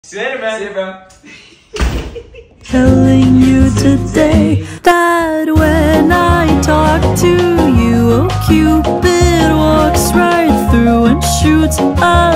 See you later, man. See you, bro. Telling you today that when I talk to you, oh Cupid walks right through and shoots a